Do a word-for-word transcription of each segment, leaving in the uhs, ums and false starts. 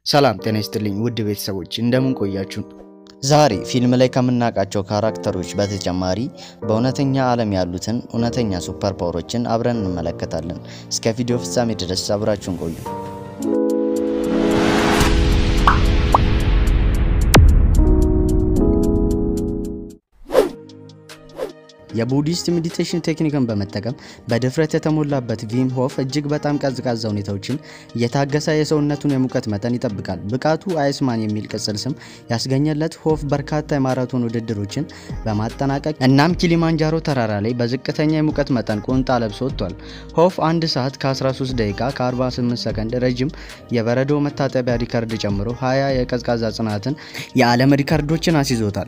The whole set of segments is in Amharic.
ሰላም ጤና ይስጥልኝ ውድ ቤተሰቦች እንደምን ቆያችሁ? ዛሬ ፊልም ላይ ከምናቃቸው ካራክተሮች በተጨማሪ በእውነተኛ ዓለም ያሉትን እውነተኛ ሱፐር ፓወሮችን አብረን እንመለከታለን። እስከ ቪዲዮ ፍጻሜ ድረስ አብራችሁን ቆዩ። የቡዲስት ሜዲቴሽን ቴክኒክን በመጠቀም በድፍረት የተሞላበት ቪም ሆፍ እጅግ በጣም ቀዝቃዛ ሁኔታዎችን የታገሰ የሰውነቱን የሙቀት መጠን ይጠብቃል። ብቃቱ አይስማን የሚል ቅጽል ስም ያስገኘለት ሆፍ በርካታ የማራቶን ውድድሮችን በማጠናቀቅ እናም ኪሊማንጃሮ ተራራ ላይ በዝቅተኛ የሙቀት መጠን ቁንጣ ለብሶ ወጥቷል። ሆፍ አንድ ሰዓት ከ13 ደቂቃ ከ48 ሰከንድ ረጅም የበረዶ መታጠቢያ ሪከርድ ጨምሮ ሃያ የቀዝቃዛ ጽናትን የዓለም ሪከርዶችን አስይዞታል።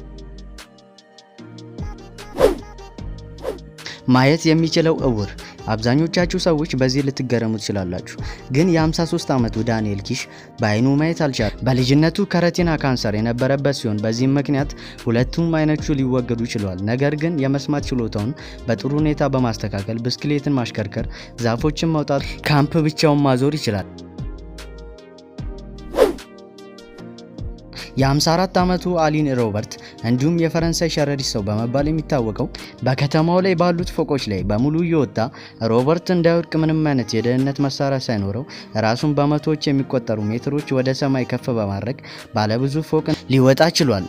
ማየት የሚችለው እውር አብዛኞቻችሁ ሰዎች በዚህ ልትገረሙ ትችላላችሁ። ግን የ53 ዓመቱ ዳንኤል ኪሽ በአይኑ ማየት አልቻለም። በልጅነቱ ከረቲና ካንሰር የነበረበት ሲሆን በዚህም ምክንያት ሁለቱም አይኖቹ ሊወገዱ ችለዋል። ነገር ግን የመስማት ችሎታውን በጥሩ ሁኔታ በማስተካከል ብስክሌትን ማሽከርከር፣ ዛፎችን መውጣት፣ ካምፕ ብቻውን ማዞር ይችላል። የ54 ዓመቱ አሊን ሮበርት እንዲሁም የፈረንሳይ ሸረሪት ሰው በመባል የሚታወቀው በከተማው ላይ ባሉት ፎቆች ላይ በሙሉ እየወጣ ሮበርት እንዳይወድቅ ምንም አይነት የደህንነት መሳሪያ ሳይኖረው ራሱን በመቶዎች የሚቆጠሩ ሜትሮች ወደ ሰማይ ከፍ በማድረግ ባለብዙ ፎቅ ሊወጣ ችሏል።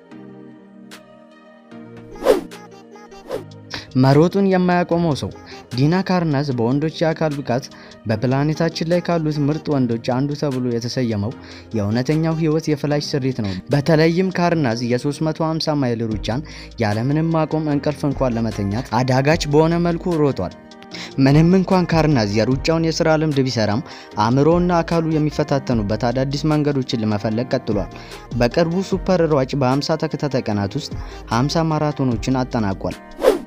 መሮጡን የማያቆመው ሰው ዲና ካርናዝ በወንዶች የአካል ብቃት በፕላኔታችን ላይ ካሉት ምርጥ ወንዶች አንዱ ተብሎ የተሰየመው የእውነተኛው ህይወት የፍላሽ ስሪት ነው። በተለይም ካርናዝ የ350 ማይል ሩጫን ያለምንም ማቆም እንቅልፍ እንኳን ለመተኛት አዳጋች በሆነ መልኩ ሮጧል። ምንም እንኳን ካርናዝ የሩጫውን የሥራ ልምድ ቢሰራም አእምሮና አካሉ የሚፈታተኑበት አዳዲስ መንገዶችን ለመፈለግ ቀጥሏል። በቅርቡ ሱፐር ሯጭ በ50 ተከታታይ ቀናት ውስጥ ሃምሳ ማራቶኖችን አጠናቋል።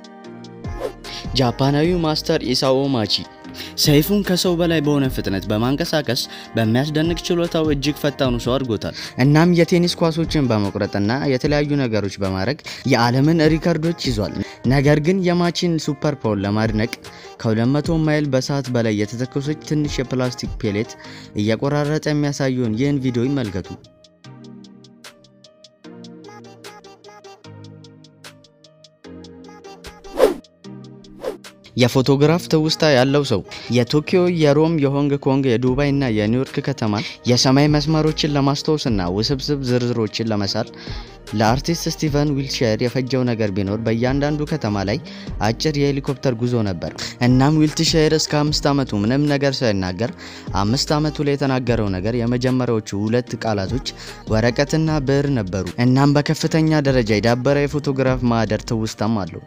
ጃፓናዊው ማስተር ኢሳኦ ማቺ ሰይፉን ከሰው በላይ በሆነ ፍጥነት በማንቀሳቀስ በሚያስደንቅ ችሎታው እጅግ ፈጣኑ ሰው አድርጎታል። እናም የቴኒስ ኳሶችን በመቁረጥና የተለያዩ ነገሮች በማድረግ የዓለምን ሪከርዶች ይዟል። ነገር ግን የማቺን ሱፐር ፓወር ለማድነቅ ከ200 ማይል በሰዓት በላይ የተተኮሰች ትንሽ የፕላስቲክ ፔሌት እየቆራረጠ የሚያሳየውን ይህን ቪዲዮ ይመልከቱ። የፎቶግራፍ ትውስታ ያለው ሰው የቶኪዮ፣ የሮም፣ የሆንግ ኮንግ፣ የዱባይ እና የኒውዮርክ ከተማ የሰማይ መስመሮችን ለማስተዋወስና ውስብስብ ዝርዝሮችን ለመሳል ለአርቲስት ስቲቨን ዊልትሻየር የፈጀው ነገር ቢኖር በእያንዳንዱ ከተማ ላይ አጭር የሄሊኮፕተር ጉዞ ነበር። እናም ዊልትሻየር እስከ አምስት ዓመቱ ምንም ነገር ሳይናገር አምስት ዓመቱ ላይ የተናገረው ነገር የመጀመሪያዎቹ ሁለት ቃላቶች ወረቀትና ብዕር ነበሩ። እናም በከፍተኛ ደረጃ የዳበረ የፎቶግራፍ ማህደር ትውስታም አለው።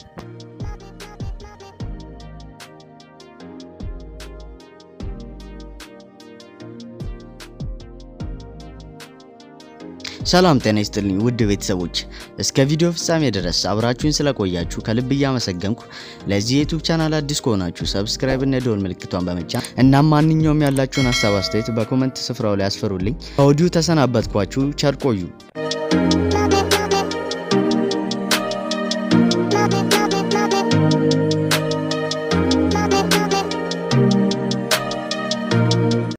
ሰላም ጤና ይስጥልኝ ውድ ቤተሰቦች እስከ ቪዲዮ ፍጻሜ ድረስ አብራችሁን ስለቆያችሁ ከልብ እያመሰገንኩ ለዚህ ዩቲዩብ ቻናል አዲስ ከሆናችሁ ሰብስክራይብ እና የደወል ምልክቷን በመጫን እና ማንኛውም ያላችሁን ሐሳብ አስተያየት በኮሜንት ስፍራው ላይ አስፈሩልኝ። ከወዲሁ ተሰናበትኳችሁ። ቸር ቆዩ።